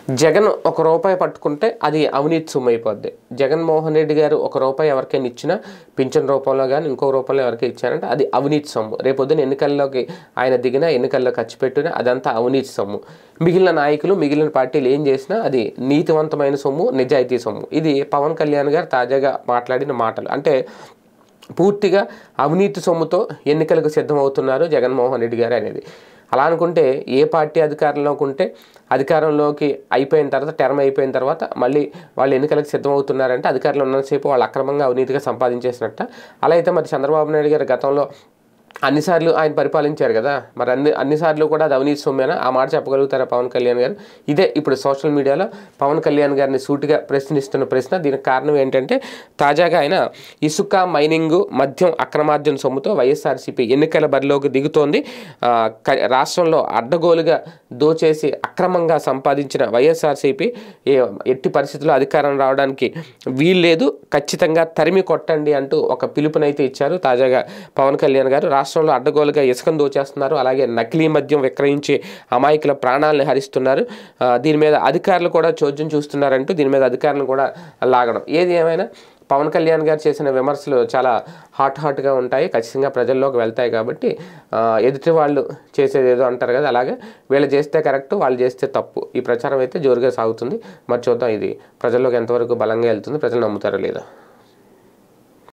జగన్ ఒక రూపాయి పట్టుకుంటే అది అవినీతి సొమ్ము అయిపోద్ది. జగన్మోహన్ రెడ్డి గారు ఒక రూపాయి ఎవరికైనా ఇచ్చినా పింఛన్ రూపంలో కానీ ఇంకో రూపంలో ఎవరికైనా ఇచ్చారంటే అది అవినీతి సొమ్ము. రేపొద్దున ఎన్నికల్లోకి ఆయన దిగినా ఎన్నికల్లో ఖర్చు పెట్టినా అదంతా అవినీతి సొమ్ము. మిగిలిన నాయకులు మిగిలిన పార్టీలు ఏం చేసినా అది నీతివంతమైన సొమ్ము, నిజాయితీ సొమ్ము. ఇది పవన్ కళ్యాణ్ గారు తాజాగా మాట్లాడిన మాటలు. అంటే పూర్తిగా అవినీతి సొమ్ముతో ఎన్నికలకు సిద్ధమవుతున్నారు జగన్మోహన్ రెడ్డి గారు అనేది. అలా అనుకుంటే ఏ పార్టీ అధికారంలోకి ఉంటే అధికారంలోకి అయిపోయిన తర్వాత టర్మ్ అయిపోయిన తర్వాత మళ్ళీ వాళ్ళు ఎన్నికలకు సిద్ధమవుతున్నారంటే అధికారంలో ఉన్నంతసేపు వాళ్ళు అక్రమంగా అవినీతిగా సంపాదించేసినట్ట. అలా అయితే మరి చంద్రబాబు నాయుడు గారు గతంలో అన్నిసార్లు ఆయన పరిపాలించారు కదా, మరి అన్నిసార్లు కూడా అది అవినీతి సొమ్మేనా? ఆ మాట చెప్పగలుగుతారా పవన్ కళ్యాణ్ గారు? ఇదే ఇప్పుడు సోషల్ మీడియాలో పవన్ కళ్యాణ్ గారిని సూటిగా ప్రశ్నిస్తున్న ప్రశ్న. దీనికి కారణం ఏంటంటే తాజాగా ఆయన ఇసుక మైనింగ్ మద్యం అక్రమార్జన సొమ్ముతో వైఎస్ఆర్సీపీ ఎన్నికల బరిలోకి దిగుతోంది. రాష్ట్రంలో అడ్డగోలుగా దోచేసి అక్రమంగా సంపాదించిన వైఎస్ఆర్సీపీ ఎట్టి పరిస్థితుల్లో అధికారం రావడానికి వీల్లేదు, ఖచ్చితంగా తరిమి కొట్టండి అంటూ ఒక పిలుపునైతే ఇచ్చారు తాజాగా పవన్ కళ్యాణ్ గారు. రాష్ట్రంలో అడ్డగోలుగా ఇసుకను దోచేస్తున్నారు, అలాగే నకిలీ మద్యం విక్రయించి అమాయకుల ప్రాణాలను హరిస్తున్నారు. దీని మీద అధికారులు కూడా చోద్యం చూస్తున్నారంటూ దీని మీద అధికారులను కూడా లాగడం. ఏది ఏమైనా పవన్ కళ్యాణ్ గారు చేసిన విమర్శలు చాలా హాట్గా ఉంటాయి, ఖచ్చితంగా ప్రజల్లోకి వెళ్తాయి. కాబట్టి ఎదుటి వాళ్ళు చేసేది ఏదో అంటారు కదా, అలాగే వీళ్ళు చేస్తే కరెక్ట్, వాళ్ళు చేస్తే తప్పు, ఈ ప్రచారం అయితే జోరుగా సాగుతుంది. మరి చూద్దాం ఇది ప్రజల్లోకి ఎంతవరకు బలంగా వెళ్తుంది, ప్రజలు నమ్ముతారో లేదో.